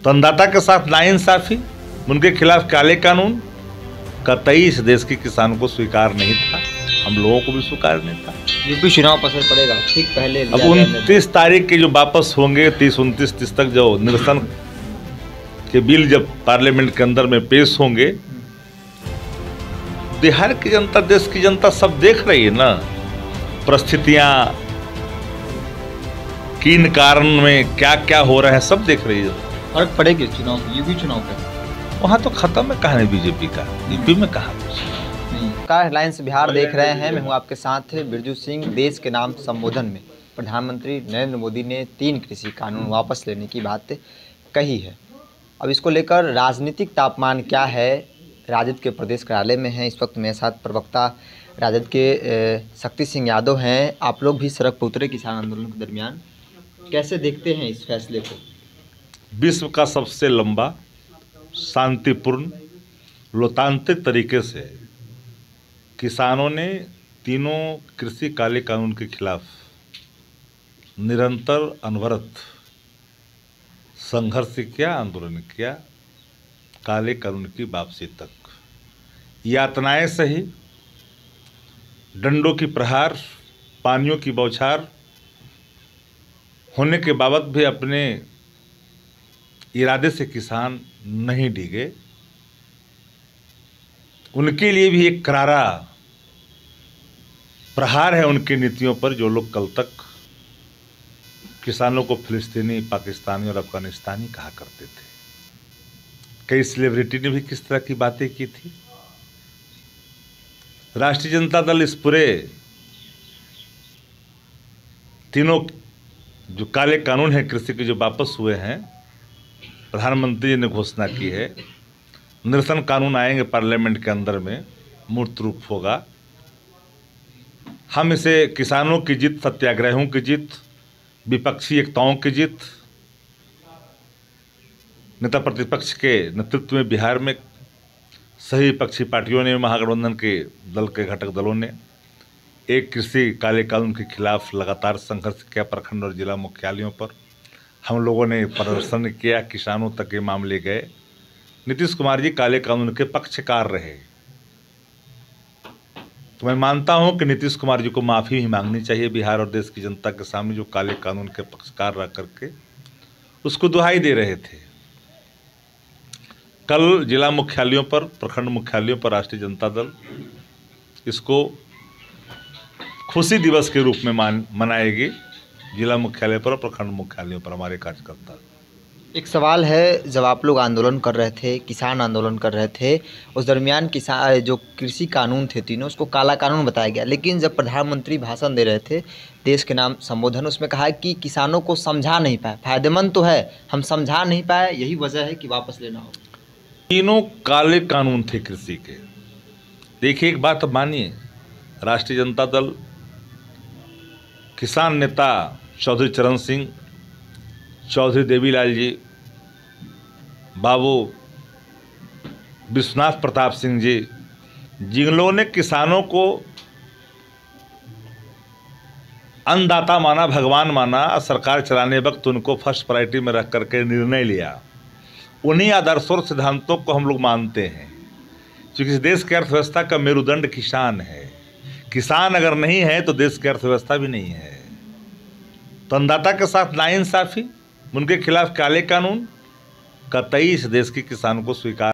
तो अन्नदाता के साथ नाइंसाफी, उनके खिलाफ काले कानून कतई इस देश के किसानों को स्वीकार नहीं था, हम लोगों को भी स्वीकार नहीं था। यूपी चुनाव पर असर पड़ेगा ठीक पहले। अब 29 तारीख के जो वापस होंगे 30, 29, 30 तक जो निरसन के बिल जब पार्लियामेंट के अंदर में पेश होंगे, बिहार की जनता, देश की जनता सब देख रही है ना परिस्थितियां, किन कारण में क्या क्या हो रहा है, सब देख रही है। फर्क पड़ेगी चुनाव, यूपी चुनाव पे? वहां तो खत्म है कहानी बीजेपी का, यूपी में कहा कुछ का। हेडलाइंस बिहार देख रहे हैं, मैं हूं आपके साथ बिरजू सिंह। देश के नाम संबोधन में प्रधानमंत्री नरेंद्र मोदी ने 3 कृषि कानून वापस लेने की बात कही है। अब इसको लेकर राजनीतिक तापमान क्या है? राजद के प्रदेश कार्यालय में हैं इस वक्त मेरे साथ प्रवक्ता राजद के शक्ति सिंह यादव हैं। आप लोग भी सड़क पर उतरे किसान आंदोलन के दरमियान, कैसे देखते हैं इस फैसले को? विश्व का सबसे लंबा, शांतिपूर्ण, लोकतांत्रिक तरीके से किसानों ने तीनों कृषि काले कानून के खिलाफ निरंतर अनवरत संघर्ष किया, आंदोलन किया, काले कानून की वापसी तक। यातनाएं सही, डंडों की प्रहार, पानियों की बौछार होने के बावजूद भी अपने इरादे से किसान नहीं डिगे। उनके लिए भी एक करारा प्रहार है उनकी नीतियों पर, जो लोग कल तक किसानों को फिलिस्तीनी, पाकिस्तानी और अफगानिस्तानी कहा करते थे। कई सेलिब्रिटी ने भी किस तरह की बातें की थी। राष्ट्रीय जनता दल इस पूरे तीनों जो काले कानून हैं कृषि के, जो वापस हुए हैं, प्रधानमंत्री जी ने घोषणा की है, निरसन कानून आएंगे पार्लियामेंट के अंदर में, मूर्त रूप होगा। हम इसे किसानों की जीत, सत्याग्रहों की जीत, विपक्षी एकताओं की जीत, नेता प्रतिपक्ष के नेतृत्व में बिहार में सही विपक्षी पार्टियों ने, महागठबंधन के दल के घटक दलों ने एक कृषि काले कानून के खिलाफ लगातार संघर्ष किया। प्रखंड और जिला मुख्यालयों पर हम लोगों ने प्रदर्शन किया, किसानों तक ये मामले गए। नीतीश कुमार जी काले कानून के पक्षकार रहे, तो मैं मानता हूं कि नीतीश कुमार जी को माफ़ी भी मांगनी चाहिए बिहार और देश की जनता के सामने, जो काले कानून के पक्षकार रह करके उसको दुहाई दे रहे थे। कल जिला मुख्यालयों पर, प्रखंड मुख्यालयों पर राष्ट्रीय जनता दल इसको खुशी दिवस के रूप में मनाएगी। जिला मुख्यालय पर और प्रखंड मुख्यालयों पर हमारे कार्यकर्ता। एक सवाल है, जब आप लोग आंदोलन कर रहे थे, किसान आंदोलन कर रहे थे, उस दरमियान किसान जो कृषि कानून थे तीनों, उसको काला कानून बताया गया। लेकिन जब प्रधानमंत्री भाषण दे रहे थे देश के नाम संबोधन, उसमें कहा कि किसानों को समझा नहीं पाए, फायदेमंद तो है, हम समझा नहीं पाए, यही वजह है कि वापस लेना हो। तीनों काले कानून थे कृषि के। देखिए एक बात मानिए, राष्ट्रीय जनता दल, किसान नेता चौधरी चरण सिंह, चौधरी देवीलाल जी, बाबू विश्वनाथ प्रताप सिंह जी, जिन लोगों ने किसानों को अन्नदाता माना, भगवान माना, सरकार चलाने वक्त उनको फर्स्ट प्रायोरिटी में रख करके निर्णय लिया, उन्हीं आदर्शों और सिद्धांतों को हम लोग मानते हैं। क्योंकि इस देश की अर्थव्यवस्था का मेरुदंड किसान है। किसान अगर नहीं है तो देश की अर्थव्यवस्था भी नहीं है। तो अन्नदाता के साथ नाइंसाफी, उनके खिलाफ काले कानून कतई इस देश के किसानों को स्वीकार